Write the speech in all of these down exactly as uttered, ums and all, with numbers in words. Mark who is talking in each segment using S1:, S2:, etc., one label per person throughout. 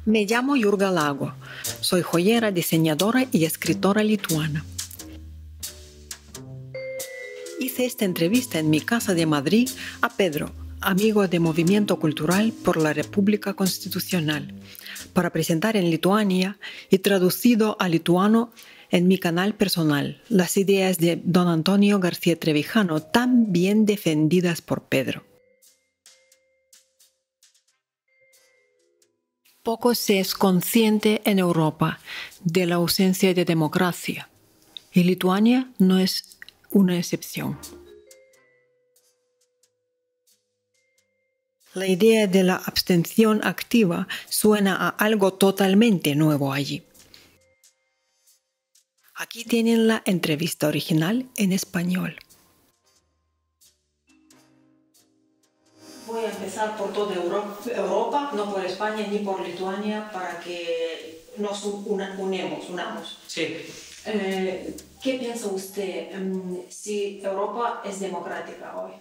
S1: Me llamo Jurga Lago. Soy joyera, diseñadora y escritora lituana. Hice esta entrevista en mi casa de Madrid a Pedro, amigo de Movimiento Cultural por la República Constitucional, para presentar en Lituania y traducido al lituano en mi canal personal las ideas de don Antonio García Trevijano, tan bien defendidas por Pedro. Poco se es consciente en Europa de la ausencia de democracia, y Lituania no es una excepción. La idea de la abstención activa suena a algo totalmente nuevo allí. Aquí tienen la entrevista original en español. Voy a empezar por toda Europa, no por España ni por Lituania, para que nos una, unemos, unamos.
S2: Sí.
S1: Eh, ¿Qué piensa usted um, si Europa es democrática hoy?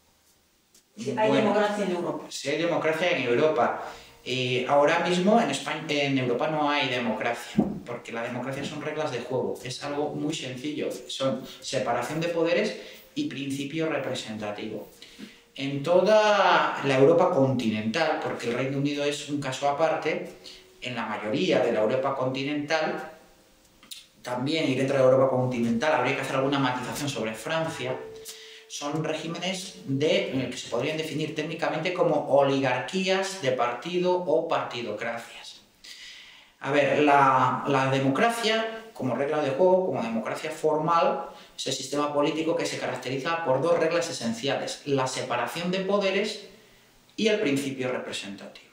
S1: Si hay
S2: Bueno,
S1: democracia en Europa.
S2: Si hay democracia en Europa. Eh, ahora mismo en, España, en Europa no hay democracia, porque la democracia son reglas de juego. Es algo muy sencillo. Son separación de poderes y principio representativo. En toda la Europa continental, porque el Reino Unido es un caso aparte, en la mayoría de la Europa continental, también y dentro de la Europa continental habría que hacer alguna matización sobre Francia, son regímenes de, que se podrían definir técnicamente como oligarquías de partido o partidocracias. A ver, la, la democracia, como regla de juego, como democracia formal, es el sistema político que se caracteriza por dos reglas esenciales: la separación de poderes y el principio representativo.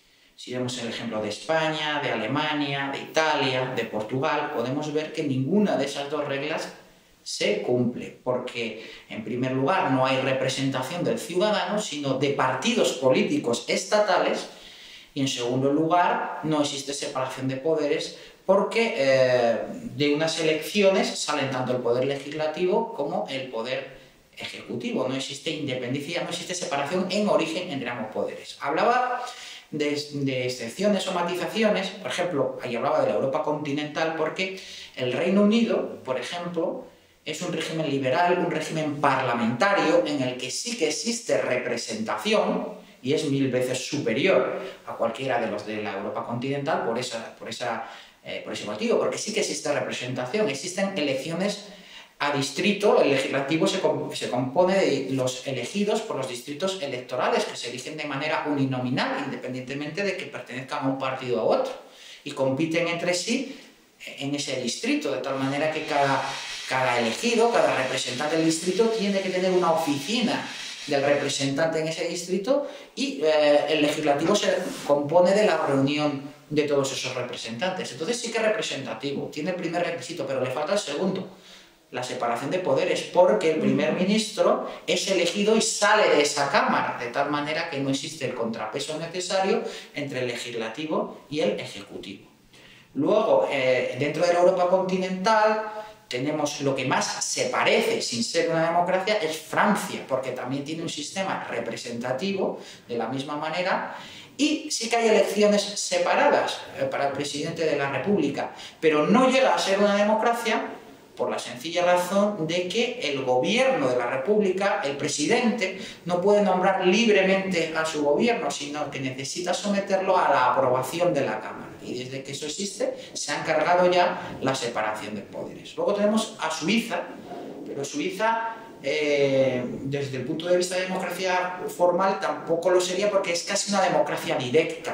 S2: Si vemos el ejemplo de España, de Alemania, de Italia, de Portugal, podemos ver que ninguna de esas dos reglas se cumple, porque en primer lugar no hay representación del ciudadano, sino de partidos políticos estatales, y en segundo lugar no existe separación de poderes, porque eh, de unas elecciones salen tanto el poder legislativo como el poder ejecutivo. No existe independencia, no existe separación en origen entre ambos poderes. Hablaba de, de excepciones o matizaciones, por ejemplo, ahí hablaba de la Europa continental, porque el Reino Unido, por ejemplo, es un régimen liberal, un régimen parlamentario en el que sí que existe representación y es mil veces superior a cualquiera de los de la Europa continental por, esa, por, esa, eh, por ese motivo, porque sí que existe representación, existen elecciones a distrito. El legislativo se, comp se compone de los elegidos por los distritos electorales que se eligen de manera uninominal, independientemente de que pertenezcan a un partido u otro, y compiten entre sí en ese distrito, de tal manera que cada, cada elegido, cada representante del distrito tiene que tener una oficina del representante en ese distrito, y eh, el legislativo se compone de la reunión de todos esos representantes. Entonces sí que es representativo, tiene el primer requisito, pero le falta el segundo: la separación de poderes, porque el primer ministro es elegido y sale de esa cámara, de tal manera que no existe el contrapeso necesario entre el legislativo y el ejecutivo. Luego, eh, dentro de la Europa continental, tenemos lo que más se parece, sin ser una democracia, es Francia, porque también tiene un sistema representativo de la misma manera, y sí que hay elecciones separadas eh, para el presidente de la República, pero no llega a ser una democracia por la sencilla razón de que el gobierno de la República, el presidente, no puede nombrar libremente a su gobierno, sino que necesita someterlo a la aprobación de la Cámara. Y desde que eso existe, se ha encargado ya la separación de poderes. Luego tenemos a Suiza, pero Suiza, eh, desde el punto de vista de democracia formal, tampoco lo sería, porque es casi una democracia directa.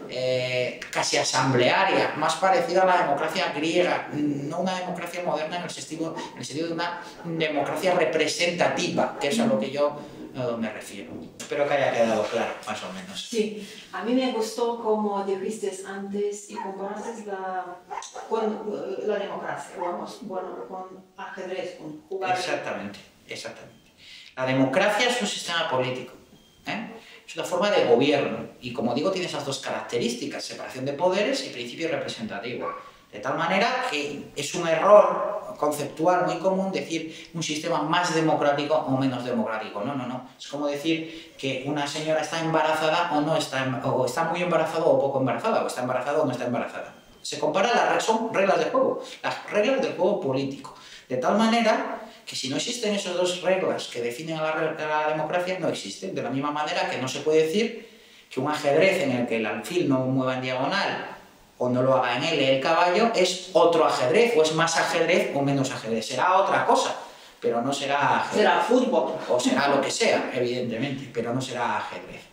S2: Eh, casi asamblearia, más parecida a la democracia griega, no una democracia moderna en el sentido, en el sentido de una democracia representativa, que es a lo que yo uh, me refiero. Espero que haya quedado claro, más o menos.
S1: Sí, a mí me gustó como dijiste antes y comparaste la, con la democracia, vamos, bueno, con ajedrez, con jugar.
S2: Exactamente, exactamente. La democracia es un sistema político, ¿eh? Es una forma de gobierno y, como digo, tiene esas dos características: separación de poderes y principio representativo. De tal manera que es un error conceptual muy común decir un sistema más democrático o menos democrático. No, no, no. Es como decir que una señora está embarazada o no está, o está muy embarazada o poco embarazada, o está embarazada o no está embarazada. Se compara, las, son reglas de juego, las reglas del juego político. De tal manera que si no existen esas dos reglas que definen a la, a la democracia, no existen. De la misma manera que no se puede decir que un ajedrez en el que el alfil no mueva en diagonal o no lo haga en L el caballo es otro ajedrez, o es más ajedrez o menos ajedrez. Será otra cosa, pero no será ajedrez.
S3: Será fútbol.
S2: O será lo que sea, evidentemente, pero no será ajedrez.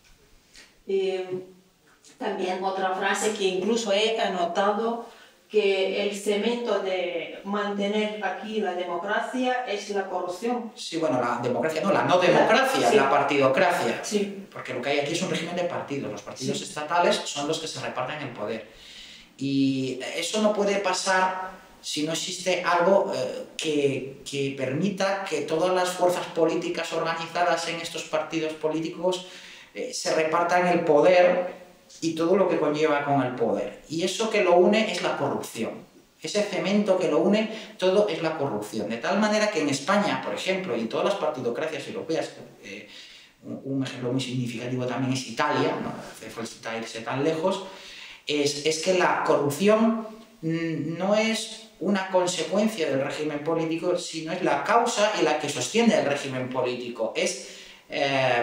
S3: Eh, también otra frase que incluso he anotado, que el cemento de mantener aquí la democracia es la corrupción.
S2: Sí, bueno, la democracia no, la no democracia,
S3: sí.
S2: La partidocracia.
S3: Sí.
S2: Porque lo que hay aquí es un régimen de partidos. Los partidos
S3: Sí.
S2: estatales son los que se reparten el poder. Y eso no puede pasar si no existe algo eh, que, que permita que todas las fuerzas políticas organizadas en estos partidos políticos eh, se repartan el poder y todo lo que conlleva con el poder. Y eso que lo une es la corrupción. Ese cemento que lo une todo es la corrupción. De tal manera que en España, por ejemplo, y en todas las partidocracias europeas, eh, un ejemplo muy significativo también es Italia, no hace falta irse tan lejos, es, es que la corrupción no es una consecuencia del régimen político, sino es la causa y la que sostiene el régimen político. Es... Eh,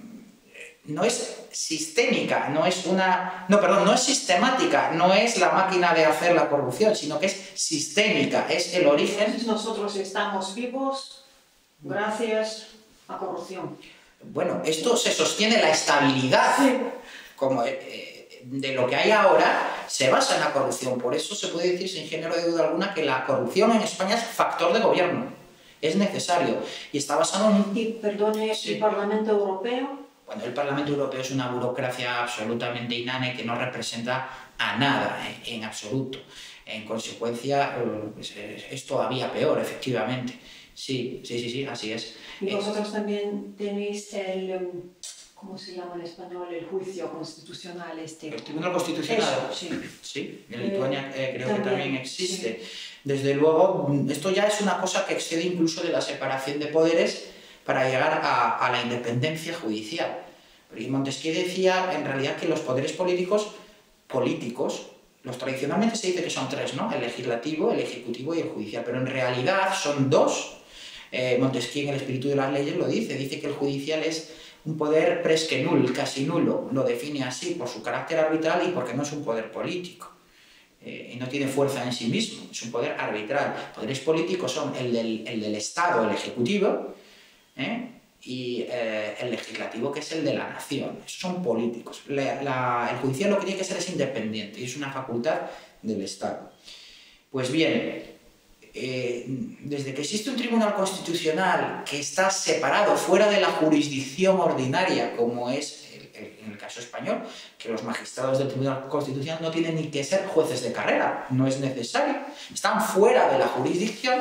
S2: no es sistémica, no es una... No, perdón, no es sistemática, no es la máquina de hacer la corrupción, sino que es sistémica, es el origen...
S3: Entonces nosotros estamos vivos gracias a corrupción.
S2: Bueno, esto se sostiene, la estabilidad
S3: Sí.
S2: como, eh, de lo que hay ahora se basa en la corrupción. Por eso se puede decir sin género de duda alguna que la corrupción en España es factor de gobierno, es necesario y está basado en...
S3: Y perdone,
S2: Sí.
S3: ¿el Parlamento Europeo?
S2: Bueno, el Parlamento Europeo es una burocracia absolutamente inane que no representa a nada, en, en absoluto. En consecuencia, pues, es todavía peor, efectivamente. Sí, sí, sí, sí, así es.
S3: Y vosotros también tenéis el... ¿Cómo se llama en español? El juicio constitucional este.
S2: El Tribunal Constitucional.
S3: Eso, sí.
S2: Sí, en Lituania eh, creo
S3: también,
S2: que también existe.
S3: Sí.
S2: Desde luego, esto ya es una cosa que excede incluso de la separación de poderes para llegar a, a la independencia judicial. Porque Montesquieu decía, en realidad, que los poderes políticos, políticos, los tradicionalmente se dice que son tres, ¿no? El legislativo, el ejecutivo y el judicial, pero en realidad son dos. Eh, Montesquieu en El espíritu de las leyes lo dice, dice que el judicial es un poder presque nul, casi nulo, lo define así por su carácter arbitral y porque no es un poder político. Eh, y no tiene fuerza en sí mismo, es un poder arbitral. Poderes políticos son el del, el del Estado, el ejecutivo, ¿eh? y eh, el legislativo, que es el de la nación. Esos son políticos. La, la, el judicial lo que tiene que ser es independiente y es una facultad del Estado. Pues bien, eh, desde que existe un tribunal constitucional que está separado fuera de la jurisdicción ordinaria, como es el, el, en el caso español, que los magistrados del tribunal constitucional no tienen ni que ser jueces de carrera, no es necesario, están fuera de la jurisdicción.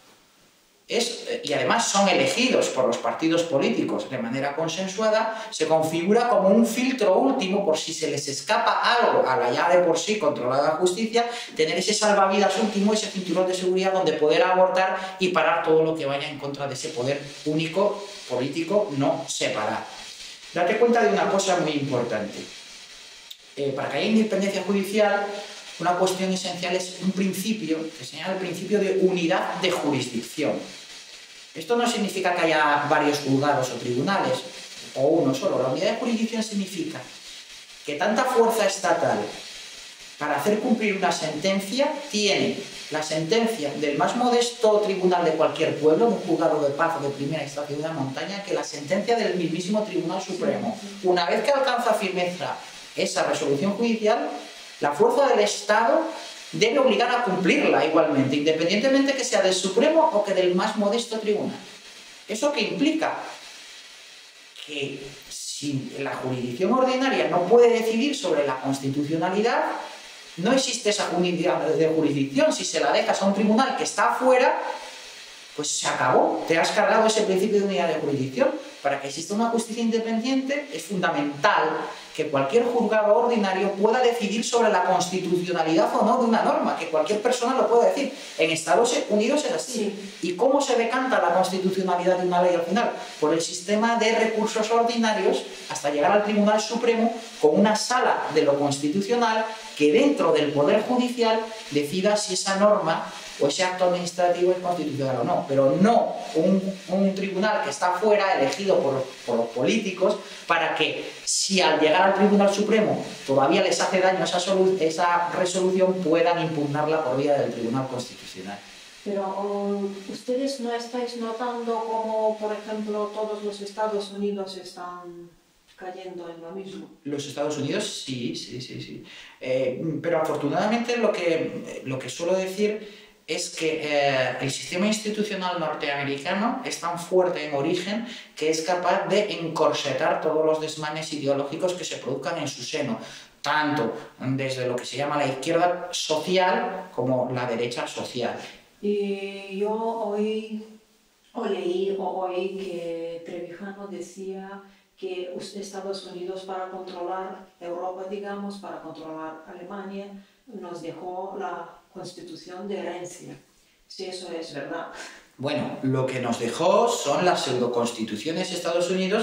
S2: Es, y además son elegidos por los partidos políticos de manera consensuada, se configura como un filtro último por si se les escapa algo a la ya de por sí controlada justicia, tener ese salvavidas último, ese cinturón de seguridad donde poder abortar y parar todo lo que vaya en contra de ese poder único político no separado. Date cuenta de una cosa muy importante. Eh, para que haya independencia judicial, una cuestión esencial es un principio que se llama el principio de unidad de jurisdicción. Esto no significa que haya varios juzgados o tribunales, o uno solo. La unidad de jurisdicción significa que tanta fuerza estatal para hacer cumplir una sentencia tiene la sentencia del más modesto tribunal de cualquier pueblo, un juzgado de paz o de primera instancia de una montaña, que la sentencia del mismísimo Tribunal Supremo. Una vez que alcanza firmeza esa resolución judicial, la fuerza del Estado debe obligar a cumplirla igualmente, independientemente que sea del Supremo o que del más modesto tribunal. ¿Eso qué implica? Que si la jurisdicción ordinaria no puede decidir sobre la constitucionalidad, no existe esa unidad de jurisdicción. Si se la dejas a un tribunal que está afuera, pues se acabó. Te has cargado ese principio de unidad de jurisdicción. Para que exista una justicia independiente es fundamental que cualquier juzgado ordinario pueda decidir sobre la constitucionalidad o no de una norma, que cualquier persona lo pueda decir. En Estados Unidos es así.
S3: Sí.
S2: ¿Y cómo se decanta la constitucionalidad de una ley al final? Por el sistema de recursos ordinarios hasta llegar al Tribunal Supremo con una sala de lo constitucional que dentro del Poder Judicial decida si esa norma o ese acto administrativo es constitucional o no, pero no un, un tribunal que está fuera, elegido por, por los políticos, para que si al llegar al Tribunal Supremo todavía les hace daño esa, esa resolución, puedan impugnarla por vía del Tribunal Constitucional.
S3: Pero um, ustedes no estáis notando cómo, por ejemplo, todos los Estados Unidos están cayendo en lo mismo.
S2: Los Estados Unidos sí, sí, sí, sí. Eh, pero afortunadamente lo que, lo que suelo decir es que eh, el sistema institucional norteamericano es tan fuerte en origen que es capaz de encorsetar todos los desmanes ideológicos que se produzcan en su seno, tanto desde lo que se llama la izquierda social como la derecha social.
S3: Y yo oí, o leí o oí que Trevijano decía que Estados Unidos, para controlar Europa, digamos, para controlar Alemania, nos dejó la Constitución de herencia. Si eso es verdad.
S2: Bueno, lo que nos dejó son las pseudoconstituciones de Estados Unidos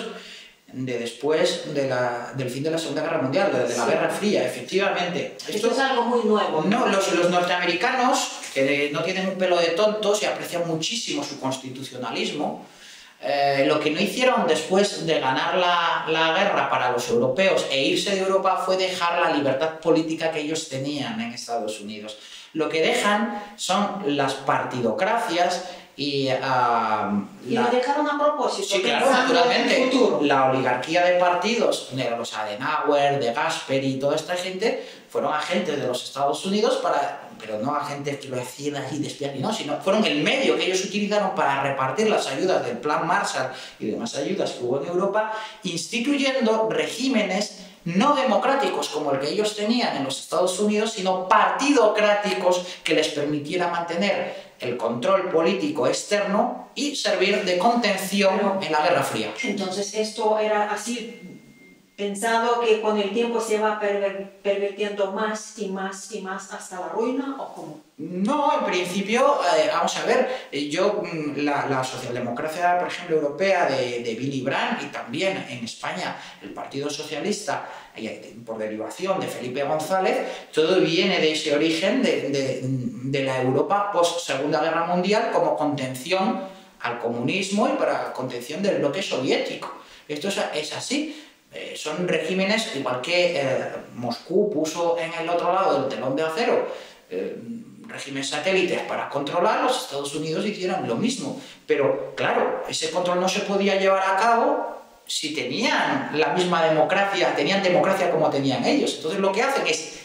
S2: de después de la, del fin de la Segunda Guerra Mundial, de, de la sí. Guerra Fría, efectivamente.
S3: Esto, Esto es algo muy nuevo.
S2: No, los, los norteamericanos, que no tienen un pelo de tontos y aprecian muchísimo su constitucionalismo, Eh, lo que no hicieron después de ganar la, la guerra para los europeos e irse de Europa fue dejar la libertad política que ellos tenían en Estados Unidos. Lo que dejan son las partidocracias y... Uh,
S3: y la, lo dejaron a propósito.
S2: Sí, claro, naturalmente. La oligarquía de partidos, de los Adenauer, de Gasperi y toda esta gente, fueron agentes de los Estados Unidos para... pero no agentes que lo hacían así de espías, no, sino fueron el medio que ellos utilizaron para repartir las ayudas del Plan Marshall y demás ayudas que hubo en Europa, instituyendo regímenes no democráticos como el que ellos tenían en los Estados Unidos, sino partidocráticos que les permitiera mantener el control político externo y servir de contención pero, en la Guerra Fría.
S3: Entonces esto era así pensado que con el tiempo se va perver pervirtiendo más y más y más hasta la ruina, ¿o cómo?
S2: No, en principio, eh, vamos a ver, yo, la, la socialdemocracia, por ejemplo, europea de, de Willy Brandt y también en España el Partido Socialista, eh, por derivación de Felipe González, todo viene de ese origen de, de, de la Europa post-Segunda Guerra Mundial como contención al comunismo y para contención del bloque soviético. Esto es, es así. Eh, son regímenes, igual que eh, Moscú puso en el otro lado del telón de acero eh, regímenes satélites para controlar, los Estados Unidos hicieron lo mismo. Pero claro, ese control no se podía llevar a cabo si tenían la misma democracia, tenían democracia como tenían ellos. Entonces lo que hacen es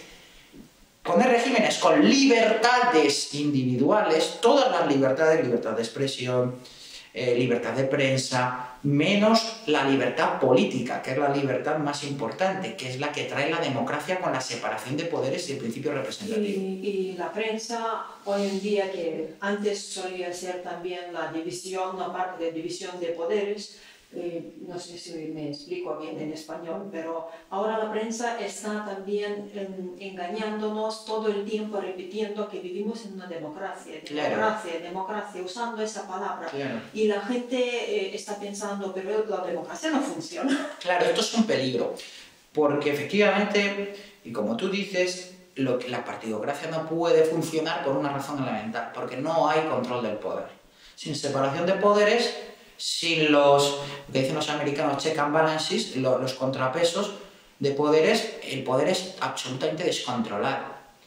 S2: poner regímenes con libertades individuales, todas las libertades, libertad de expresión, eh, libertad de prensa, menos la libertad política, que es la libertad más importante, que es la que trae la democracia con la separación de poderes y el principio representativo.
S3: Y, y la prensa hoy en día, que antes solía ser también la división, una parte de división de poderes, eh, no sé si me explico bien en español, pero ahora la prensa está también en, engañándonos todo el tiempo, repitiendo que vivimos en una democracia, democracia, claro. democracia, usando esa palabra. Claro. Y la gente eh, está pensando, pero la democracia no funciona.
S2: Claro, esto es un peligro, porque efectivamente, y como tú dices, lo que la partidocracia no puede funcionar por una razón elemental, porque no hay control del poder. Sin separación de poderes, sin los, lo que dicen los americanos, check and balances, los, los contrapesos de poderes, el poder es absolutamente descontrolado.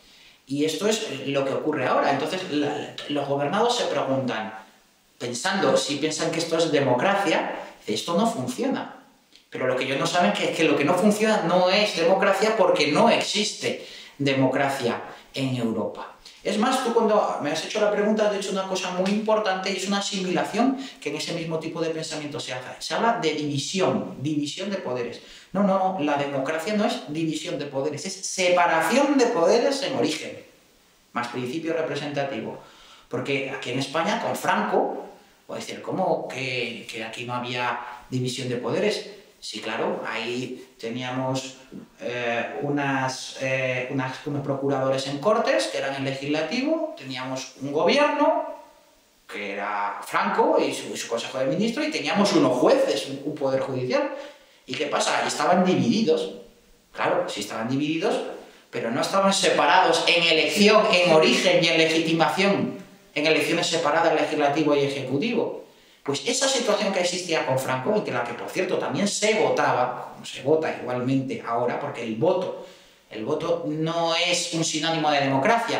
S2: Y esto es lo que ocurre ahora. Entonces, la, los gobernados se preguntan, pensando, si piensan que esto es democracia, esto no funciona. Pero lo que ellos no saben es que, que lo que no funciona no es democracia, porque no existe democracia en Europa. Es más, tú cuando me has hecho la pregunta has dicho una cosa muy importante, y es una asimilación que en ese mismo tipo de pensamiento se hace. Se habla de división, división de poderes. No, no, no, la democracia no es división de poderes, es separación de poderes en origen, más principio representativo. Porque aquí en España, con Franco, puede decir, ¿cómo que, que aquí no había división de poderes? Sí, claro, ahí teníamos eh, unas, eh, unas, unos procuradores en Cortes, que eran el legislativo, teníamos un gobierno, que era Franco y su, y su Consejo de Ministros, y teníamos unos jueces, un, un poder judicial. ¿Y qué pasa? Ahí estaban divididos. Claro, sí estaban divididos, pero no estaban separados en elección, en origen y en legitimación, en elecciones separadas, legislativo y ejecutivo. Pues esa situación que existía con Franco, y que la que, por cierto, también se votaba, como se vota igualmente ahora, porque el voto, el voto no es un sinónimo de democracia,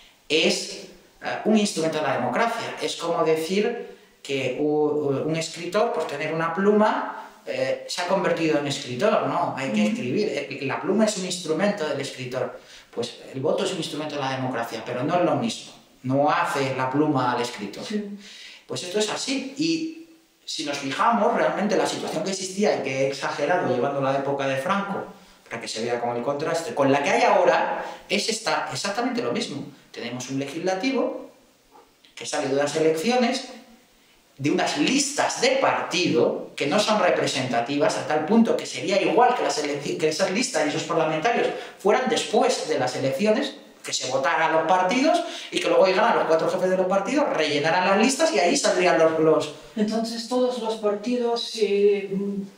S2: es uh, un instrumento de la democracia. Es como decir que uh, un escritor, por tener una pluma, eh, se ha convertido en escritor, ¿no? Hay que escribir. La pluma es un instrumento del escritor. Pues el voto es un instrumento de la democracia, pero no es lo mismo. No hace la pluma al escritor. Sí. Pues esto es así, y si nos fijamos, realmente la situación que existía, y que he exagerado llevando la época de Franco, para que se vea con el contraste, con la que hay ahora, es esta, exactamente lo mismo. Tenemos un legislativo que sale de unas elecciones, de unas listas de partido, que no son representativas, a tal punto que sería igual que, las que esas listas y esos parlamentarios fueran después de las elecciones, que se votaran los partidos y que luego llegaran los cuatro jefes de los partidos, rellenaran las listas y ahí saldrían los... los...
S3: Entonces todos los partidos, si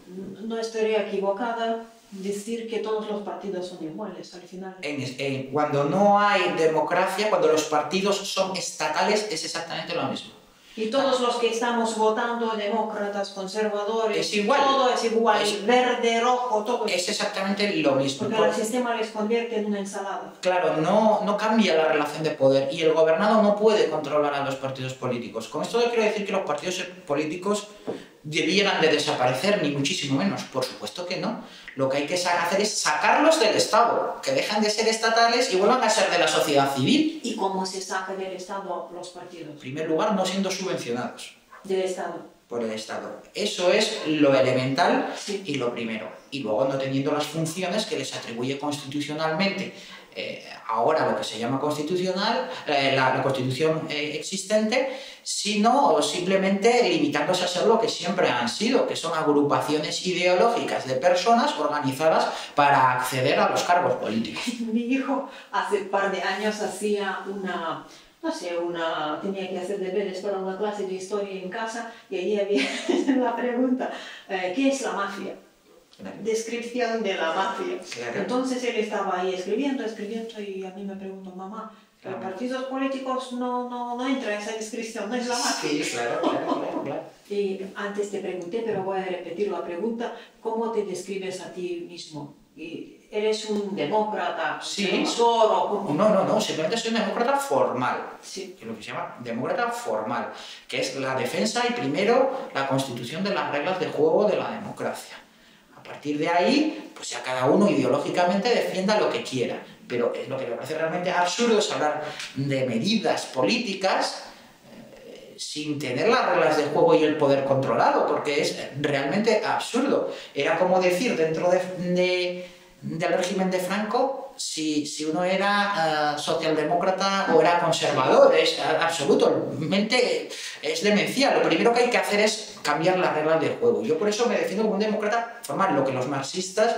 S3: no estaría equivocada, decir que todos los partidos son iguales al final.
S2: En, en, cuando no hay democracia, cuando los partidos son estatales, es exactamente lo mismo.
S3: Y todos los que estamos votando, demócratas, conservadores,
S2: es igual.
S3: Todo es igual, es, verde, rojo, todo.
S2: Es exactamente lo mismo.
S3: Porque el sistema les convierte en una ensalada.
S2: Claro, no, no cambia la relación de poder, y el gobernado no puede controlar a los partidos políticos. Con esto no quiero decir que los partidos políticos debieran de desaparecer, ni muchísimo menos. Por supuesto que no. Lo que hay que hacer es sacarlos del Estado, que dejan de ser estatales y vuelvan a ser de la sociedad civil.
S3: ¿Y cómo se saca del Estado los partidos?
S2: En primer lugar, no siendo subvencionados.
S3: ¿Del Estado?
S2: Por el Estado. Eso es lo elemental, sí, y lo primero. Y luego no teniendo las funciones que les atribuye constitucionalmente eh, ahora lo que se llama constitucional, eh, la, la Constitución eh, existente, sino simplemente limitándose a ser lo que siempre han sido, que son agrupaciones ideológicas de personas organizadas para acceder a los cargos políticos.
S3: Mi hijo hace un par de años hacía una... no sé, una, tenía que hacer deberes para una clase de historia en casa, y ahí había la pregunta, eh, ¿qué es la mafia? Claro. Descripción de la mafia. Claro. Entonces él estaba ahí escribiendo, escribiendo, y a mí me preguntó, mamá, claro, los partidos políticos no, no, no entra esa descripción, no es la mafia.
S2: Sí, claro, claro, claro, claro.
S3: Y antes te pregunté, pero voy a repetir la pregunta, ¿cómo te describes a ti mismo? ¿Eres un demócrata?
S2: Sí.
S3: ¿O cómo?
S2: No, no, no, simplemente soy un demócrata formal.
S3: Sí.
S2: Que es lo que se llama demócrata formal, que es la defensa y primero la constitución de las reglas de juego de la democracia. A partir de ahí, pues ya cada uno ideológicamente defienda lo que quiera. Pero lo que me parece realmente absurdo es hablar de medidas políticas eh, sin tener las reglas de juego y el poder controlado, porque es realmente absurdo. Era como decir, dentro de, de, del régimen de Franco, si, si uno era uh, socialdemócrata o era conservador. Es absolutamente, es demencial. Lo primero que hay que hacer es cambiar las reglas del juego. Yo por eso me defiendo como un demócrata formal, lo que los marxistas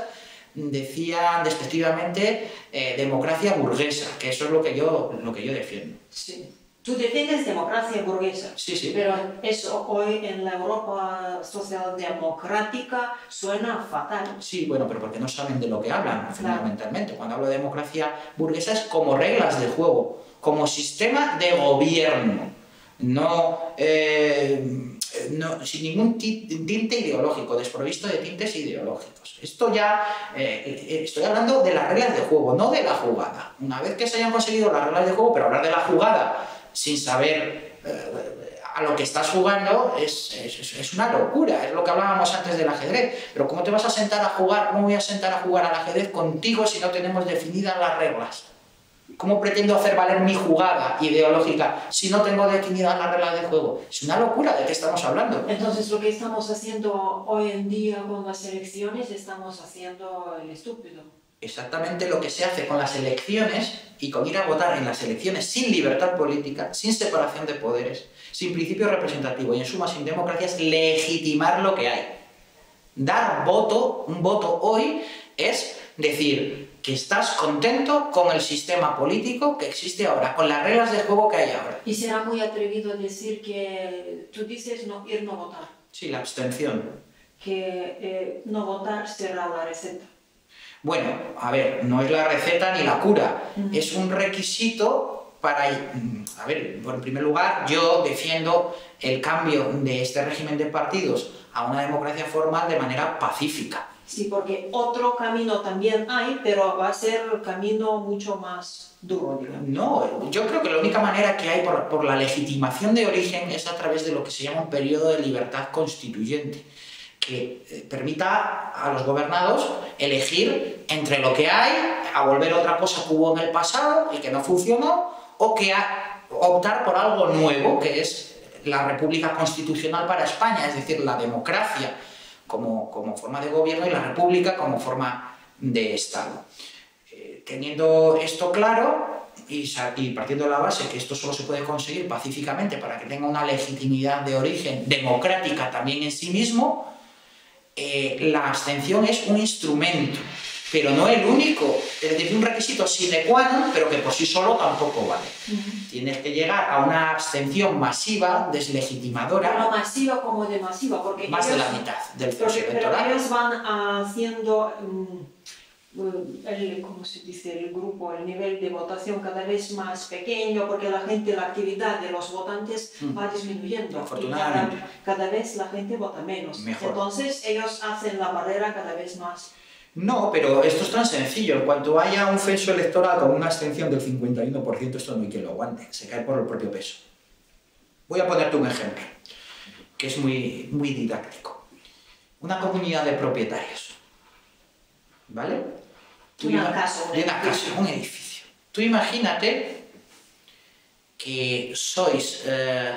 S2: decían despectivamente eh, democracia burguesa, que eso es lo que yo, lo que yo defiendo.
S3: Sí. Tú defiendes democracia burguesa,
S2: sí, sí.
S3: Pero eso hoy en la Europa socialdemocrática suena fatal.
S2: Sí, bueno, pero porque no saben de lo que hablan, claro, fundamentalmente. Cuando hablo de democracia burguesa es como reglas de juego, como sistema de gobierno, no, eh, no sin ningún tinte ideológico, desprovisto de tintes ideológicos. Esto ya, eh, estoy hablando de las reglas de juego, no de la jugada. Una vez que se hayan conseguido las reglas de juego, pero hablar de la jugada sin saber eh, a lo que estás jugando es, es, es una locura, es lo que hablábamos antes del ajedrez. Pero ¿cómo te vas a sentar a jugar? ¿Cómo voy a sentar a jugar al ajedrez contigo si no tenemos definidas las reglas? ¿Cómo pretendo hacer valer mi jugada ideológica si no tengo definidas las reglas de juego? Es una locura. ¿De qué estamos hablando?
S3: Entonces lo que estamos haciendo hoy en día con las elecciones, estamos haciendo el estúpido.
S2: Exactamente lo que se hace con las elecciones y con ir a votar en las elecciones sin libertad política, sin separación de poderes, sin principio representativo y en suma sin democracia, es legitimar lo que hay. Dar voto, un voto hoy, es decir que estás contento con el sistema político que existe ahora, con las reglas de juego que hay ahora.
S3: Y será muy atrevido decir que tú dices no, ir no votar.
S2: Sí, la abstención.
S3: Que eh, no votar será la receta.
S2: Bueno, a ver, no es la receta ni la cura,
S3: Uh-huh.
S2: es un requisito para... A ver, en primer lugar, yo defiendo el cambio de este régimen de partidos a una democracia formal de manera pacífica.
S3: Sí, porque otro camino también hay, pero va a ser un camino mucho más duro, digamos.
S2: No, yo creo que la única manera que hay por, por la legitimación de origen es a través de lo que se llama un periodo de libertad constituyente, que eh, permita a los gobernados elegir entre lo que hay, a volver a otra cosa que hubo en el pasado y que no funcionó, o que a, optar por algo nuevo, que es la República Constitucional para España, es decir, la democracia como, como forma de gobierno y la República como forma de Estado. Eh, teniendo esto claro y, y partiendo de la base que esto solo se puede conseguir pacíficamente para que tenga una legitimidad de origen democrática también en sí mismo, eh, la abstención es un instrumento, pero no el único, es decir, un requisito sine qua non, pero que por sí solo tampoco vale. Uh-huh. Tienes que llegar a una abstención masiva, deslegitimadora.
S3: No masiva como de masiva, porque
S2: más
S3: ellos,
S2: de la mitad del proceso electoral.
S3: Pero ellos van haciendo, um, el, ¿cómo se dice? El grupo, el nivel de votación cada vez más pequeño, porque la gente, la actividad de los votantes uh-huh. va disminuyendo.
S2: Afortunadamente.
S3: Y cada, cada vez la gente vota menos.
S2: Mejor.
S3: Entonces ellos hacen la barrera cada vez más.
S2: No, pero esto es tan sencillo. En cuanto haya un censo electoral con una abstención del cincuenta y uno por ciento, esto no hay quien lo aguante. Se cae por el propio peso. Voy a ponerte un ejemplo, que es muy, muy didáctico. Una comunidad de propietarios, ¿vale? Tú
S3: una casa,
S2: de una casa, un edificio. Tú imagínate que sois eh,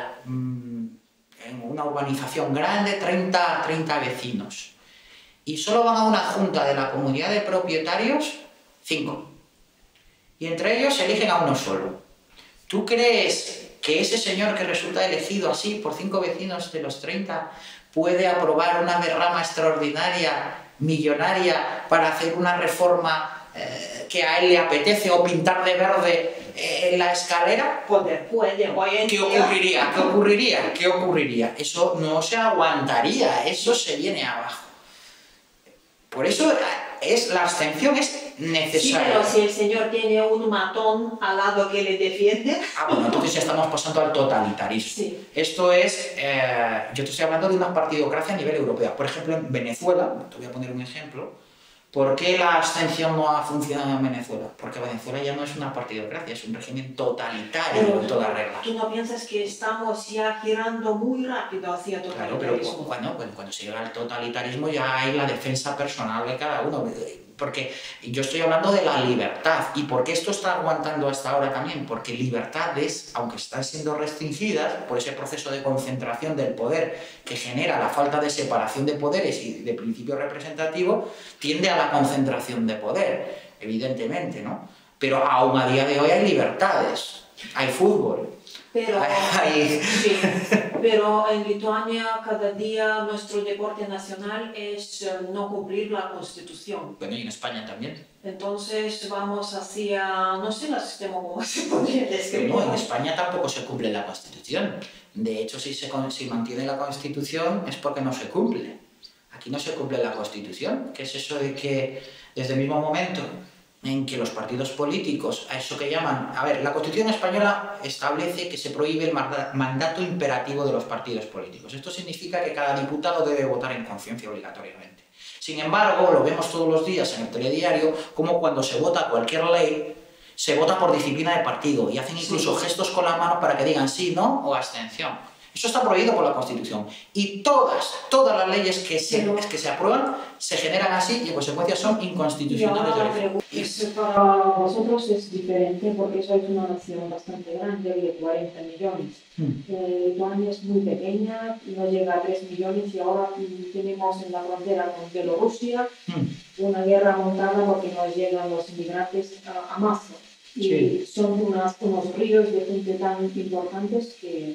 S2: en una urbanización grande, treinta, treinta vecinos. Y solo van a una junta de la comunidad de propietarios, cinco. Y entre ellos eligen a uno solo. ¿Tú crees que ese señor que resulta elegido así por cinco vecinos de los treinta puede aprobar una derrama extraordinaria, millonaria, para hacer una reforma eh, que a él le apetece o pintar de verde eh, la escalera?
S3: Puede, puede.
S2: ¿Qué ocurriría? ¿Qué ocurriría? ¿Qué ocurriría? Eso no se aguantaría, eso se viene abajo. Por eso es, la abstención es necesaria.
S3: Sí, pero si el señor tiene un matón al lado que le defiende...
S2: Ah, bueno, entonces ya estamos pasando al totalitarismo.
S3: Sí.
S2: Esto es... Eh, yo te estoy hablando de una partidocracia a nivel europeo. Por ejemplo, en Venezuela, te voy a poner un ejemplo. ¿Por qué la abstención no ha funcionado en Venezuela? Porque Venezuela ya no es una partidocracia, es un régimen totalitario
S3: pero
S2: en toda regla.
S3: ¿Tú no piensas que estamos ya girando muy rápido hacia totalitarismo?
S2: Claro, pero bueno, bueno, cuando se llega al totalitarismo ya hay la defensa personal de cada uno. Porque yo estoy hablando de la libertad. ¿Y por qué esto está aguantando hasta ahora también? Porque libertades, aunque están siendo restringidas por ese proceso de concentración del poder que genera la falta de separación de poderes y de principio representativo, tiende a la concentración de poder, evidentemente, ¿no? Pero aún a día de hoy hay libertades, hay fútbol.
S3: Pero,
S2: hay...
S3: sí, pero en Lituania cada día nuestro deporte nacional es no cumplir la Constitución.
S2: Bueno, y en España también.
S3: Entonces vamos hacia, no sé el sistema cómo se podría describir.
S2: No, en España tampoco se cumple la Constitución. De hecho, si se si mantiene la Constitución es porque no se cumple. Aquí no se cumple la Constitución, que es eso de que desde el mismo momento en que los partidos políticos, a eso que llaman... A ver, la Constitución española establece que se prohíbe el mandato imperativo de los partidos políticos. Esto significa que cada diputado debe votar en conciencia obligatoriamente. Sin embargo, lo vemos todos los días en el telediario, como cuando se vota cualquier ley, se vota por disciplina de partido y hacen incluso sí. gestos con la mano para que digan sí, no o abstención. Eso está prohibido por la Constitución. Y todas, todas las leyes que se, Pero, que se aprueban se generan así y en consecuencia son inconstitucionales.
S3: Y para vosotros es diferente porque sois una nación bastante grande, de cuarenta millones. Hmm. Eh, Lituania es muy pequeña, no llega a tres millones y ahora tenemos en la frontera con Bielorrusia hmm. una guerra montada porque nos llegan los inmigrantes a, a marzo. Y sí. son unas, unos ríos de gente tan importantes que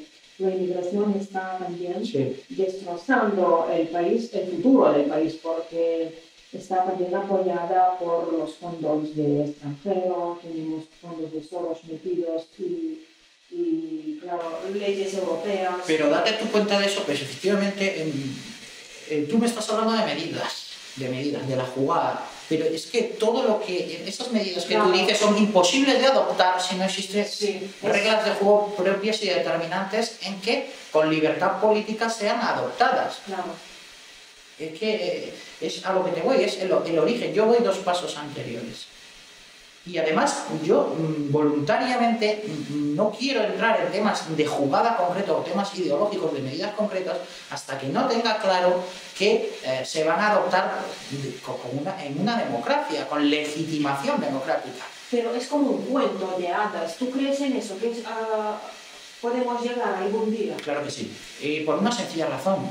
S3: la inmigración está también
S2: Sí.
S3: destrozando el país, el futuro del país, porque está también apoyada por los fondos de extranjero, tenemos fondos de Soros metidos y, y claro, leyes europeas.
S2: Pero date tu cuenta de eso, pues efectivamente, en, en, tú me estás hablando de medidas, de medidas, de la jugada, pero es que todo lo que, esas medidas que
S3: claro.
S2: tú dices son imposibles de adoptar si no existen
S3: sí,
S2: reglas de juego propias y determinantes en que con libertad política sean adoptadas.
S3: Claro.
S2: Es que es a lo que te voy, es el, el origen. Yo voy dos pasos anteriores. Y además, yo voluntariamente no quiero entrar en temas de jugada concreta o temas ideológicos de medidas concretas hasta que no tenga claro que eh, se van a adoptar con una, en una democracia, con legitimación democrática.
S3: Pero es como un cuento de hadas. ¿Tú crees en eso? ¿Que uh, podemos llegar algún día?
S2: Claro que sí. Y por una sencilla razón.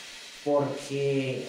S2: Porque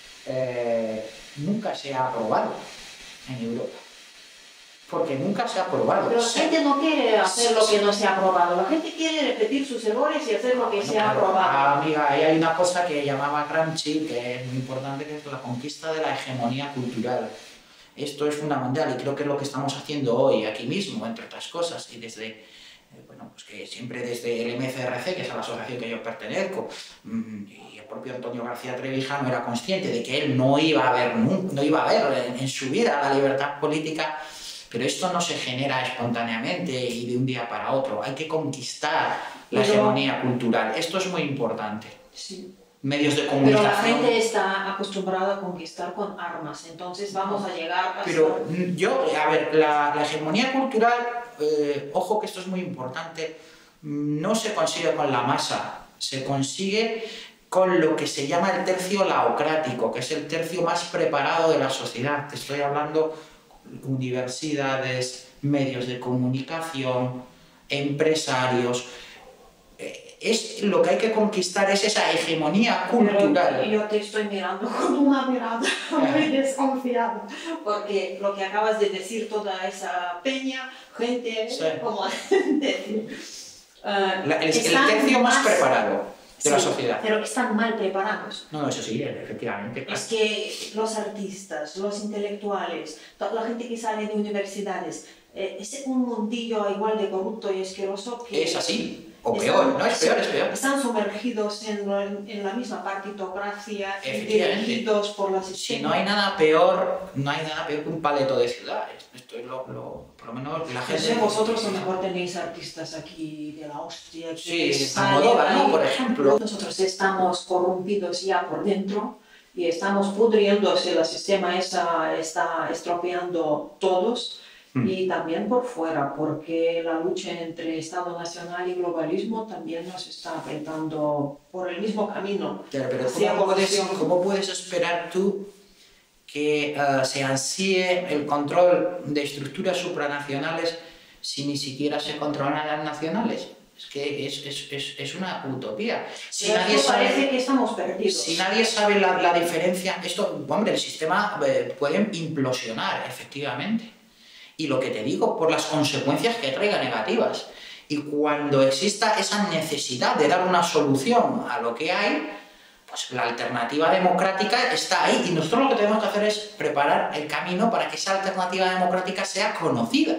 S2: eh, nunca se ha aprobado en Europa. Porque nunca se ha aprobado.
S3: Pero la gente no quiere hacer lo que no se ha aprobado. La gente quiere repetir sus errores y hacer lo que
S2: bueno,
S3: se ha aprobado.
S2: Ah, amiga, ahí hay una cosa que llamaba Gramsci, que es muy importante, que es la conquista de la hegemonía cultural. Esto es fundamental y creo que es lo que estamos haciendo hoy, aquí mismo, entre otras cosas, y desde... bueno, pues que siempre desde el M C R C, que es a la asociación que yo pertenezco, y el propio Antonio García Trevijano era consciente de que él no iba a ver, no iba a ver en, en su vida la libertad política, pero esto no se genera espontáneamente y de un día para otro. Hay que conquistar la
S3: pero,
S2: hegemonía cultural. Esto es muy importante.
S3: Sí.
S2: Medios de comunicación.
S3: Pero la gente está acostumbrada a conquistar con armas, entonces vamos a llegar a...
S2: Pero yo, a ver, la, la hegemonía cultural, eh, ojo que esto es muy importante, no se consigue con la masa, se consigue con lo que se llama el tercio laocrático, que es el tercio más preparado de la sociedad. Te estoy hablando universidades, medios de comunicación, empresarios. Es lo que hay que conquistar, es esa hegemonía cultural.
S3: Pero yo te estoy mirando con una mirada muy desconfiada, porque lo que acabas de decir, toda esa peña, gente,
S2: sí.
S3: como decir, uh,
S2: la, el, el tercio más, más preparado de
S3: sí,
S2: la sociedad.
S3: Pero están mal preparados.
S2: No, eso sí, efectivamente. Claro.
S3: Es que los artistas, los intelectuales, toda la gente que sale de universidades, eh, es un mundillo igual de corrupto y asqueroso que...
S2: Es así. O peor, están, no, es peor, es peor.
S3: Están sumergidos en, en la misma partitocracia, dirigidos por la sistema.
S2: Si no hay nada peor, no hay nada peor que un paleto de ciudades. Esto es lo, lo por lo menos la gente...
S3: No sé, vosotros a lo mejor tenéis artistas aquí de la hostia.
S2: Sí, Almodóvar, ¿no? Por ejemplo.
S3: Nosotros estamos corrompidos ya por dentro y estamos pudriéndose, el sistema esa está estropeando todos. Y también por fuera, porque la lucha entre Estado Nacional y globalismo también nos está apretando por el mismo camino.
S2: Pero, pero ¿cómo, puedes, ¿cómo puedes esperar tú que uh, se ansíe el control de estructuras supranacionales si ni siquiera se controlan las nacionales? Es que es, es, es, es una utopía. Si
S3: Pero
S2: nadie sabe,
S3: parece que estamos perdidos.
S2: Si nadie sabe la, la diferencia, esto, hombre, el sistema eh, puede implosionar, efectivamente. Y lo que te digo, por las consecuencias que traiga negativas. Y cuando exista esa necesidad de dar una solución a lo que hay, pues la alternativa democrática está ahí. Y nosotros lo que tenemos que hacer es preparar el camino para que esa alternativa democrática sea conocida.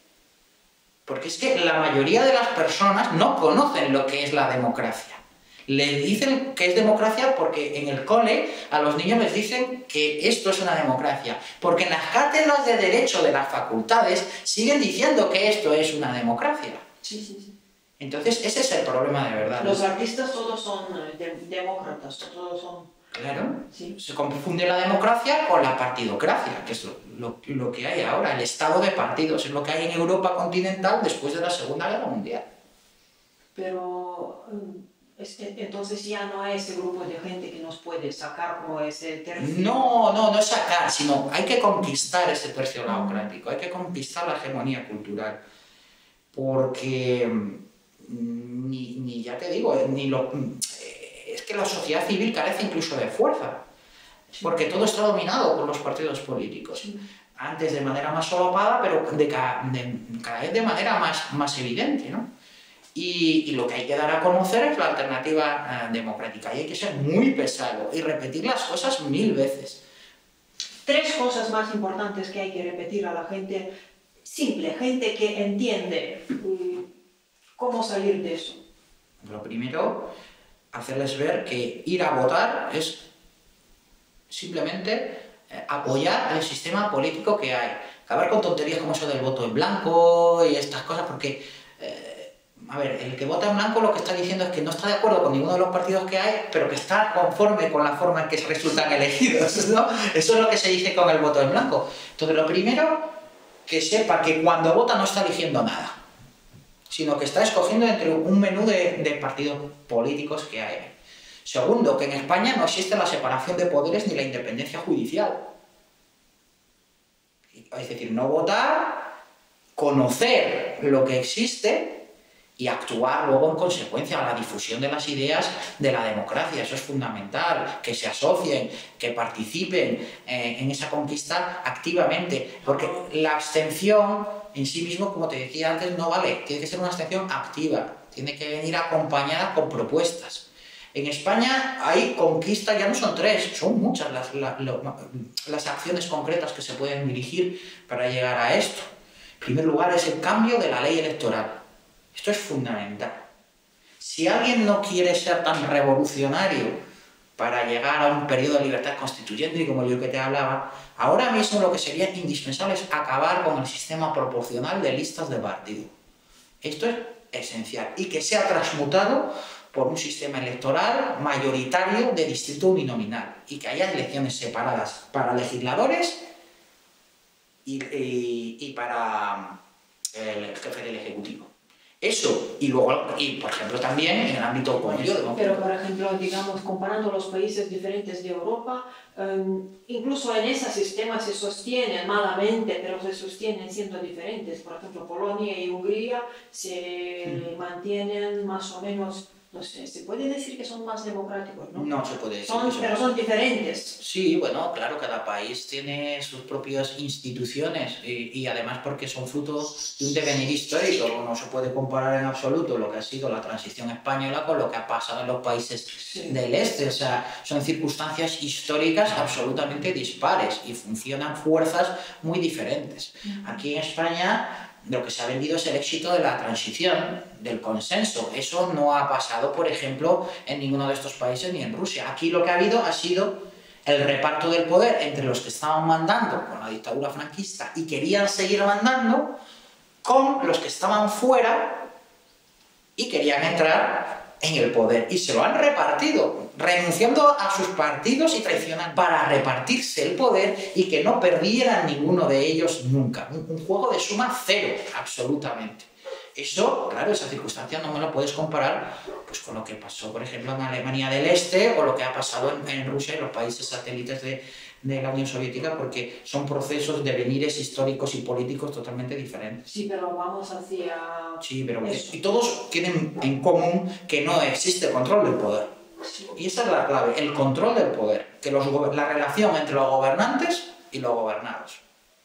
S2: Porque es que la mayoría de las personas no conocen lo que es la democracia. Le dicen que es democracia porque en el cole a los niños les dicen que esto es una democracia. Porque en las cátedras de derecho de las facultades siguen diciendo que esto es una democracia.
S3: Sí, sí, sí.
S2: Entonces ese es el problema de verdad.
S3: Los artistas todos son de demócratas, todos son...
S2: Claro,
S3: sí.
S2: Se confunde la democracia con la partidocracia, que es lo, lo, lo que hay ahora, el estado de partidos. Es lo que hay en Europa continental después de la Segunda Guerra Mundial.
S3: Pero... entonces ya no hay ese grupo de gente que nos puede sacar como ese tercio.
S2: No, no, no es sacar, sino hay que conquistar ese tercio laocrático, hay que conquistar la hegemonía cultural. Porque, ni, ni ya te digo, ni lo, es que la sociedad civil carece incluso de fuerza, porque todo está dominado por los partidos políticos. Antes de manera más solapada, pero de cada, de, cada vez de manera más, más evidente, ¿no? Y, y lo que hay que dar a conocer es la alternativa eh, democrática. Y hay que ser muy pesado y repetir las cosas mil veces.
S3: Tres cosas más importantes que hay que repetir a la gente simple, gente que entiende cómo salir de eso.
S2: Lo primero, hacerles ver que ir a votar es simplemente eh, apoyar el sistema político que hay. Acabar con tonterías como eso del voto en blanco y estas cosas, porque, eh, a ver, el que vota en blanco lo que está diciendo es que no está de acuerdo con ninguno de los partidos que hay, pero que está conforme con la forma en que resultan elegidos, ¿no? Eso es lo que se dice con el voto en blanco. Entonces, lo primero, que sepa que cuando vota no está eligiendo nada, sino que está escogiendo entre un menú de, de partidos políticos que hay. Segundo, que en España no existe la separación de poderes ni la independencia judicial. Es decir, no votar, conocer lo que existe y actuar luego en consecuencia a la difusión de las ideas de la democracia. Eso es fundamental, que se asocien, que participen eh, en esa conquista activamente, porque la abstención en sí mismo, como te decía antes, no vale. Tiene que ser una abstención activa, tiene que venir acompañada con propuestas. En España hay conquistas, ya no son tres, son muchas las, las, las acciones concretas que se pueden dirigir para llegar a esto. En primer lugar es el cambio de la ley electoral. Esto es fundamental. Si alguien no quiere ser tan revolucionario para llegar a un periodo de libertad constituyente, como yo que te hablaba, ahora mismo lo que sería indispensable es acabar con el sistema proporcional de listas de partido. Esto es esencial y que sea transmutado por un sistema electoral mayoritario de distrito uninominal y que haya elecciones separadas para legisladores y, y, y para el jefe del Ejecutivo. Eso, y luego, y por ejemplo también en el ámbito político.
S3: Pero por ejemplo, digamos, comparando los países diferentes de Europa, um, incluso en ese sistema se sostienen malamente, pero se sostienen siendo diferentes. Por ejemplo, Polonia y Hungría se mm. mantienen más o menos. No sé, ¿se puede decir que son más democráticos, no?
S2: No se puede decir.
S3: Son,
S2: que son
S3: pero son diferentes.
S2: Sí, bueno, claro, cada país tiene sus propias instituciones y, y además porque son frutos de un devenir histórico. No se puede comparar en absoluto lo que ha sido la transición española con lo que ha pasado en los países sí. del este. O sea, son circunstancias históricas absolutamente dispares y funcionan fuerzas muy diferentes. Aquí en España lo que se ha vendido es el éxito de la transición, del consenso. Eso no ha pasado, por ejemplo, en ninguno de estos países ni en Rusia. Aquí lo que ha habido ha sido el reparto del poder entre los que estaban mandando con la dictadura franquista y querían seguir mandando, con los que estaban fuera y querían entrar en el poder. Y se lo han repartido, renunciando a sus partidos y traicionando para repartirse el poder y que no perdieran ninguno de ellos nunca. Un, un juego de suma cero, absolutamente. Eso, claro, esa circunstancia no me la puedes comparar pues, con lo que pasó, por ejemplo, en Alemania del Este o lo que ha pasado en, en Rusia y los países satélites de, de la Unión Soviética, porque son procesos de venires históricos y políticos totalmente diferentes.
S3: Sí, pero vamos hacia...
S2: Sí, pero eso. Y todos tienen en común que no existe control del poder. Sí. Y esa es la clave, el control del poder, que los, la relación entre los gobernantes y los gobernados.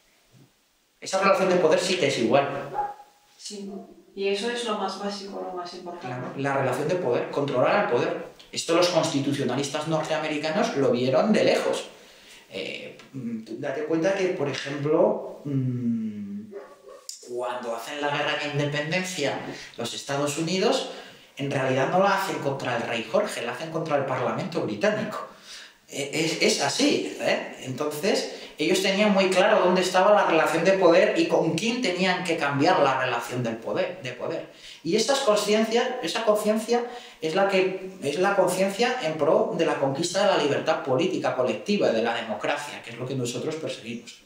S2: Esa relación de poder sí que es igual.
S3: Sí. Y eso es lo más básico, lo más importante.
S2: Claro, la relación de poder, controlar al poder. Esto los constitucionalistas norteamericanos lo vieron de lejos. Eh, date cuenta que, por ejemplo, mmm, cuando hacen la guerra de independencia los Estados Unidos, en realidad no la hacen contra el rey Jorge, la hacen contra el Parlamento británico. Eh, es, es así, ¿eh? Entonces, ellos tenían muy claro dónde estaba la relación de poder y con quién tenían que cambiar la relación del poder, de poder. Y esas conciencias, esa conciencia es la que es la conciencia en pro de la conquista de la libertad política colectiva, de la democracia, que es lo que nosotros perseguimos.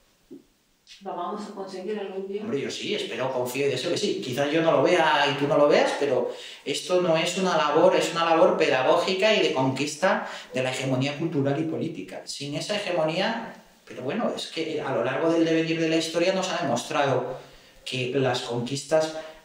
S3: ¿Lo vamos a conseguir algún día?
S2: Hombre, yo sí, espero, confío y deseo que sí. Quizás yo no lo vea y tú no lo veas, pero esto no es una labor, es una labor pedagógica y de conquista de la hegemonía cultural y política. Sin esa hegemonía, pero bueno, es que a lo largo del devenir de la historia nos ha demostrado que las conquistas Eh,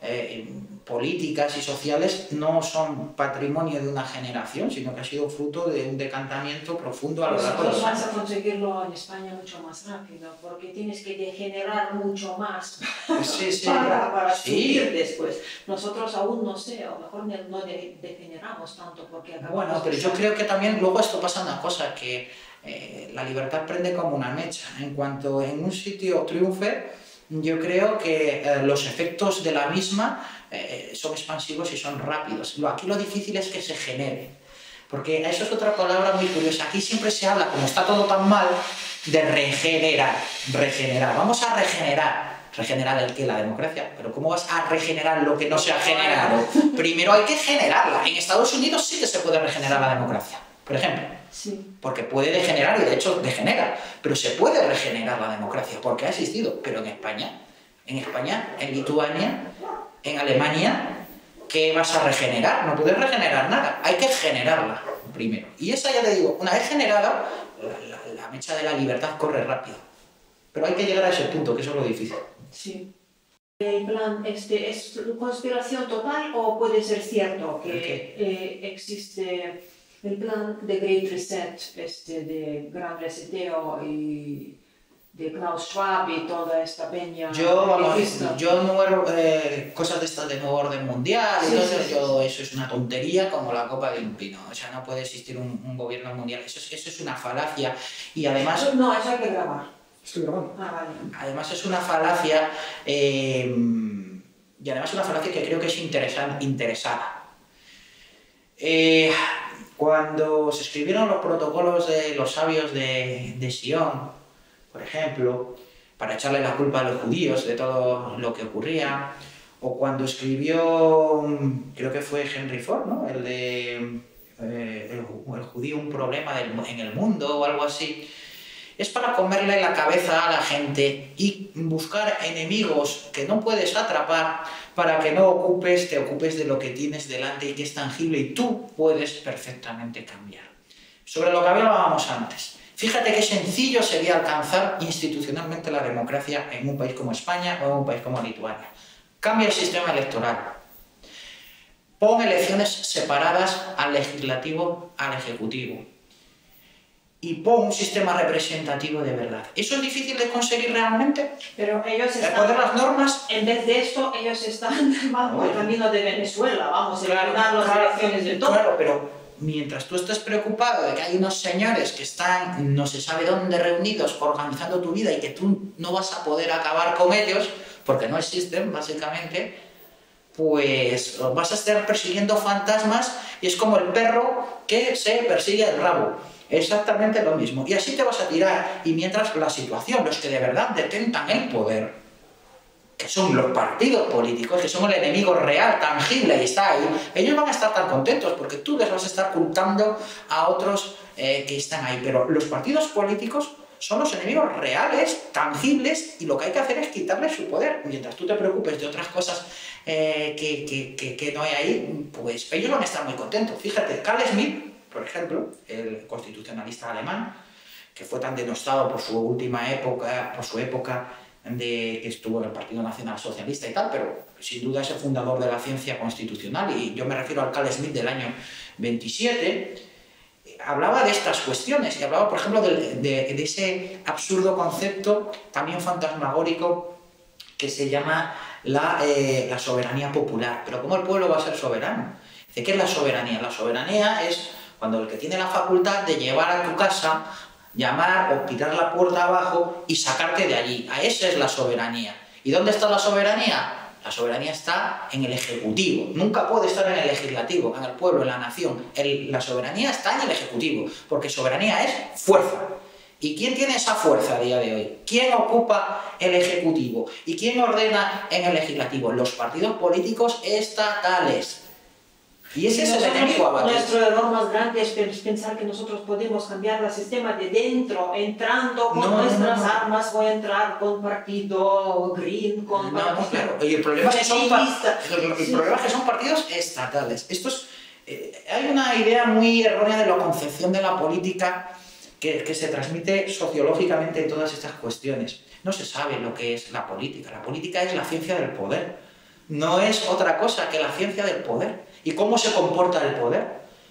S2: eh, políticas y sociales no son patrimonio de una generación, sino que ha sido fruto de un decantamiento profundo a lo largo de los años.
S3: Vas a conseguirlo en España mucho más rápido, porque tienes que degenerar mucho más
S2: sí, sí,
S3: para, para
S2: sí.
S3: subir después. Nosotros aún no sé, a lo mejor no de, degeneramos tanto porque acabamos...
S2: Bueno, pero yo creo que también luego esto pasa una cosa, que eh, la libertad prende como una mecha. En cuanto en un sitio triunfe, yo creo que eh, los efectos de la misma eh, son expansivos y son rápidos. Aquí lo difícil es que se genere, porque eso es otra palabra muy curiosa. Aquí siempre se habla, como está todo tan mal, de regenerar, regenerar. Vamos a regenerar. ¿Regenerar el qué? La democracia. Pero ¿cómo vas a regenerar lo que no se ha generado? Primero hay que generarla. En Estados Unidos sí que se puede regenerar la democracia, por ejemplo.
S3: Sí.
S2: Porque puede degenerar, y de hecho degenera, pero se puede regenerar la democracia, porque ha existido. Pero en España, en España, en Lituania, en Alemania, ¿qué vas a regenerar? No puedes regenerar nada, hay que generarla primero. Y esa, ya te digo, una vez generada, la, la, la mecha de la libertad corre rápido. Pero hay que llegar a ese punto, que eso es lo difícil.
S3: Sí. ¿El plan este, es conspiración total o puede ser cierto que eh, existe el plan de Great Reset, este, de Gran Reseteo y de Klaus Schwab y toda esta peña?
S2: Yo, vamos, yo no eh, cosas de estas de nuevo orden mundial,
S3: sí,
S2: entonces
S3: sí,
S2: yo,
S3: sí.
S2: Eso es una tontería como la copa de un pino. O sea, no puede existir un, un gobierno mundial, eso es, eso es una falacia. Y además...
S3: No, eso hay que grabar.
S2: Estoy grabando.
S3: Ah, vale.
S2: Además es una falacia, eh, y además es una falacia que creo que es interesante, interesada. Eh, cuando se escribieron los protocolos de los sabios de, de Sion, por ejemplo, para echarle la culpa a los judíos de todo lo que ocurría, o cuando escribió, creo que fue Henry Ford, ¿no? El de eh, el, el judío, un problema del, en el mundo o algo así, es para comerle la cabeza a la gente y buscar enemigos que no puedes atrapar para que no ocupes, te ocupes de lo que tienes delante y que es tangible y tú puedes perfectamente cambiar. Sobre lo que hablábamos antes, fíjate qué sencillo sería alcanzar institucionalmente la democracia en un país como España o en un país como Lituania. Cambia el sistema electoral. Pon elecciones separadas al legislativo, al ejecutivo. Y pon un sistema representativo de verdad. ¿Eso es difícil de conseguir realmente?
S3: Pero ellos están...
S2: ¿Poner las normas?
S3: En vez de esto, ellos están bajo el camino de Venezuela. Vamos a eliminar
S2: claro,
S3: las
S2: claro,
S3: elecciones de todo.
S2: Claro, pero mientras tú estés preocupado de que hay unos señores que están no se sabe dónde reunidos organizando tu vida y que tú no vas a poder acabar con ellos, porque no existen, básicamente, pues vas a estar persiguiendo fantasmas y es como el perro que se persigue el rabo. Exactamente lo mismo. Y así te vas a tirar. Y mientras la situación, los que de verdad detentan el poder, que son los partidos políticos, que son el enemigo real, tangible, y está ahí, ellos van a estar tan contentos porque tú les vas a estar ocultando a otros eh, que están ahí. Pero los partidos políticos son los enemigos reales, tangibles, y lo que hay que hacer es quitarles su poder. Mientras tú te preocupes de otras cosas eh, que, que, que, que no hay ahí, pues ellos van a estar muy contentos. Fíjate, Carl Schmitt, por ejemplo, el constitucionalista alemán, que fue tan denostado por su última época, por su época de que estuvo en el Partido Nacional Socialista y tal, pero sin duda es el fundador de la ciencia constitucional, y yo me refiero al Carl Schmitt del año veintisiete, hablaba de estas cuestiones y hablaba, por ejemplo, de, de, de ese absurdo concepto también fantasmagórico que se llama la, eh, la soberanía popular. Pero ¿cómo el pueblo va a ser soberano? Dice, ¿qué es la soberanía? La soberanía es cuando el que tiene la facultad de llevar a tu casa, llamar o tirar la puerta abajo y sacarte de allí. A esa es la soberanía. ¿Y dónde está la soberanía? La soberanía está en el Ejecutivo. Nunca puede estar en el Legislativo, en el pueblo, en la nación. El, la soberanía está en el Ejecutivo, porque soberanía es fuerza. ¿Y quién tiene esa fuerza a día de hoy? ¿Quién ocupa el Ejecutivo? ¿Y quién ordena en el Legislativo? Los partidos políticos estatales. Y ese es el enemigo a batir.
S3: Nuestro error más grande es pensar que nosotros podemos cambiar el sistema de dentro, entrando con
S2: no,
S3: nuestras
S2: no, no.
S3: armas, voy a entrar con partido green, con
S2: no,
S3: partido...
S2: No, claro. Y el problema, es que, son el, el
S3: sí.
S2: problema es que son partidos estatales. Estos, eh, hay una idea muy errónea de la concepción de la política que, que se transmite sociológicamente en todas estas cuestiones. No se sabe lo que es la política. La política es la ciencia del poder. no es otra cosa que la ciencia del poder. ¿Y cómo se comporta el poder?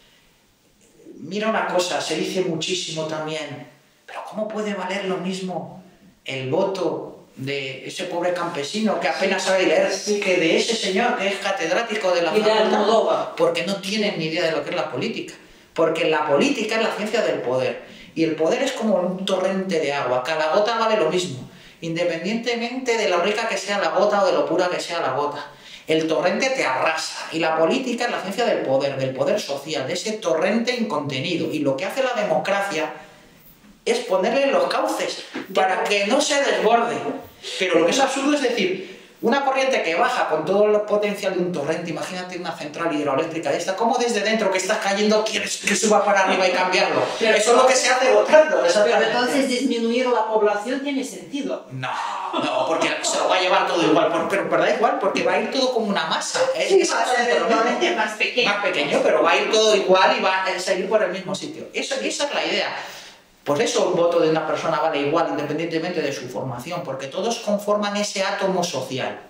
S2: Mira una cosa, se dice muchísimo también, pero ¿cómo puede valer lo mismo el voto de ese pobre campesino que apenas sabe leer que de ese señor que es catedrático de la facultad? Porque no tienen ni idea de lo que es la política. Porque la política es la ciencia del poder. Y el poder es como un torrente de agua. Cada gota vale lo mismo, independientemente de lo rica que sea la gota o de lo pura que sea la gota. El torrente te arrasa. Y la política es la ciencia del poder, del poder social, de ese torrente incontenido. Y lo que hace la democracia es ponerle los cauces para que no se desborde. Pero lo que es absurdo es decir, una corriente que baja con todo el potencial de un torrente, imagínate una central hidroeléctrica de esta, ¿cómo desde dentro que estás cayendo quieres que suba para arriba y cambiarlo? Pero eso es lo que se hace votando.
S3: Pero entonces disminuir la población tiene sentido.
S2: No, no, porque se lo va a llevar todo igual, pero, pero da igual, porque va a ir todo como una masa. Es
S3: sí, va a ser normalmente más pequeño.
S2: Más pequeño, pero va a ir todo igual y va a seguir por el mismo sitio. Eso, esa es la idea. Por eso un voto de una persona vale igual, independientemente de su formación, porque todos conforman ese átomo social.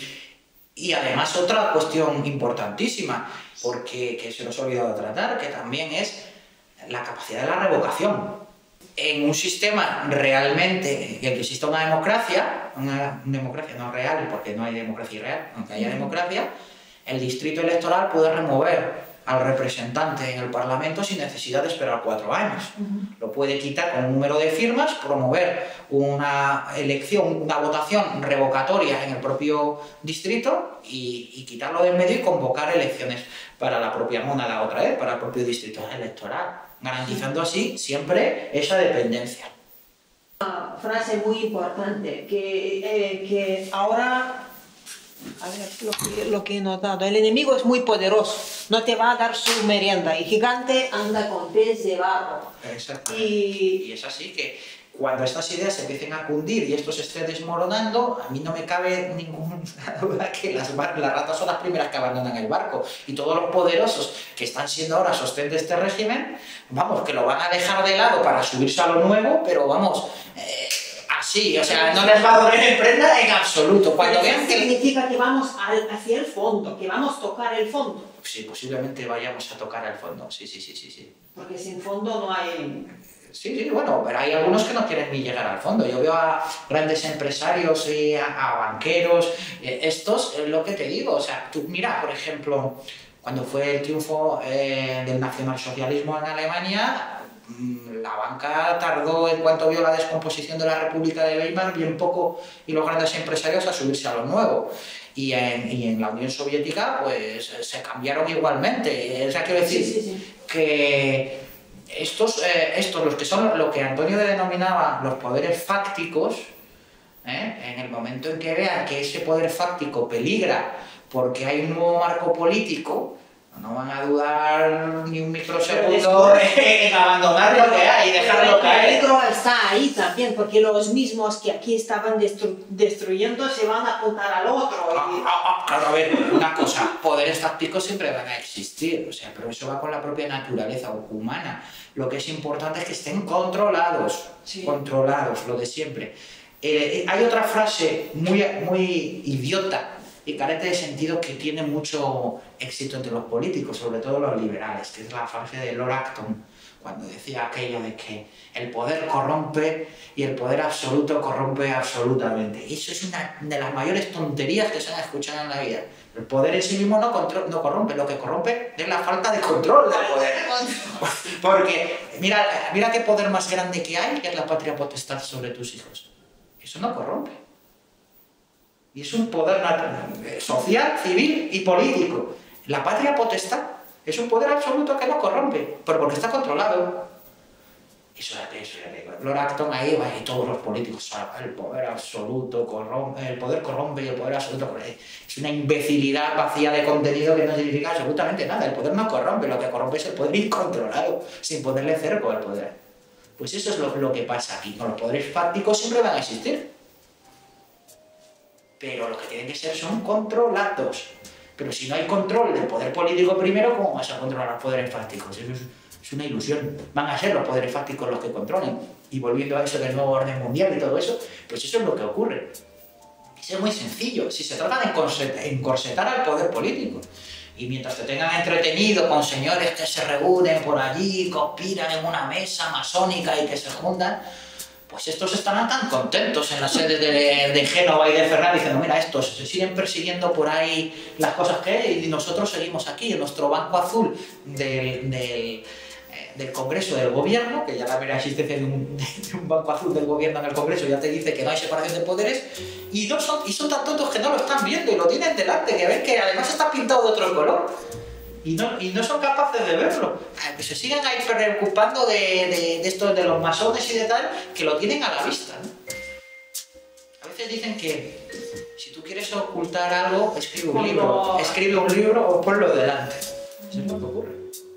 S2: Y además otra cuestión importantísima, porque que se nos ha olvidado tratar, que también es la capacidad de la revocación. En un sistema realmente, en el que exista una democracia, una democracia no real, porque no hay democracia irreal, aunque haya democracia, el distrito electoral puede remover al representante en el Parlamento sin necesidad de esperar cuatro años. Uh-huh. Lo puede quitar con un número de firmas, promover una elección, una votación revocatoria en el propio distrito y, y quitarlo de en medio y convocar elecciones para la propia mónada otra vez, para el propio distrito electoral, garantizando así siempre esa dependencia.
S3: Una frase muy importante, que, eh, que ahora... A ver, lo que, lo que he notado. El enemigo es muy poderoso, no te va a dar su merienda. Y gigante anda con pies de barro.
S2: Exacto. Y... y es así que cuando estas ideas se empiecen a cundir y esto se esté desmoronando, a mí no me cabe ninguna duda que las, las ratas son las primeras que abandonan el barco. Y todos los poderosos que están siendo ahora sostén de este régimen, vamos, que lo van a dejar de lado para subirse a lo nuevo, pero vamos... Eh, Sí, o sea, no les va a doler en prenda en absoluto. Cuando vean que...
S3: significa que vamos al, hacia el fondo, que vamos a tocar el fondo.
S2: Sí, posiblemente vayamos a tocar el fondo, sí, sí, sí, sí, sí.
S3: Porque sin fondo no hay...
S2: Sí, sí, bueno, pero hay algunos que no quieren ni llegar al fondo. Yo veo a grandes empresarios y a, a banqueros, estos, es lo que te digo, o sea, tú mira, por ejemplo, cuando fue el triunfo eh, del nacionalsocialismo en Alemania, la banca tardó, en cuanto vio la descomposición de la República de Weimar, bien poco, y los grandes empresarios a subirse a lo nuevo. Y en, y en la Unión Soviética, pues, se cambiaron igualmente. O sea, quiero decir
S3: sí, sí, sí.
S2: que estos, eh, estos, los que son lo que Antonio denominaba los poderes fácticos, ¿eh? En el momento en que vean que ese poder fáctico peligra porque hay un nuevo marco político, no van a dudar ni un microsegundo en abandonar lo que hay y dejarlo caer.
S3: El peligro está ahí también, porque los mismos que aquí estaban destru destruyendo se van a apuntar al otro.
S2: Ah,
S3: y...
S2: ah, ah, claro, a ver, una cosa, poderes tácticos siempre van a existir, o sea, pero eso va con la propia naturaleza humana. Lo que es importante es que estén controlados, sí. controlados, lo de siempre. Eh, hay otra frase muy, muy idiota y carente de sentido que tiene mucho éxito entre los políticos, sobre todo los liberales, que es la frase de Lord Acton, cuando decía aquello de que el poder corrompe y el poder absoluto corrompe absolutamente. Eso es una de las mayores tonterías que se han escuchado en la vida. El poder en sí mismo no, no corrompe, lo que corrompe es la falta de control del poder. Porque mira, mira qué poder más grande que hay, que es la patria potestad sobre tus hijos. Eso no corrompe. Y es un poder social, civil y político. La patria potestad es un poder absoluto que no corrompe, pero porque está controlado. Eso es eso. Lord Acton ahí va y todos los políticos, el poder absoluto corrompe, el poder corrompe y el poder absoluto corrompe. Es una imbecilidad vacía de contenido que no significa absolutamente nada. El poder no corrompe, lo que corrompe es el poder incontrolado, sin ponerle cerco al poder. Pues eso es lo, lo que pasa aquí. Con los poderes fácticos siempre van a existir. Pero lo que tienen que ser son controlados. Pero si no hay control del poder político primero, ¿cómo vas a controlar los poderes fácticos? Eso es, es una ilusión. Van a ser los poderes fácticos los que controlen. Y volviendo a eso del nuevo orden mundial y todo eso, pues eso es lo que ocurre. Es muy sencillo, si se trata de encorsetar al poder político. Y mientras te tengan entretenido con señores que se reúnen por allí, conspiran en una mesa masónica y que se juntan, pues estos estarán tan contentos en las sedes de, de Génova y de Ferrari diciendo, mira, estos se siguen persiguiendo por ahí las cosas que hay y nosotros seguimos aquí en nuestro banco azul del, del, del Congreso del Gobierno, que ya la mera existencia de un, de un banco azul del Gobierno en el Congreso ya te dice que no hay separación de poderes, y, no son, y son tan tontos que no lo están viendo y lo tienen delante, que ven que además está pintado de otro color. Y no, y no son capaces de verlo. Que se sigan ahí preocupando de, de, de esto de los masones y de tal, que lo tienen a la vista, ¿no? A veces dicen que si tú quieres ocultar algo, escribe un libro. Escribe un libro o ponlo delante. Eso es lo que ocurre.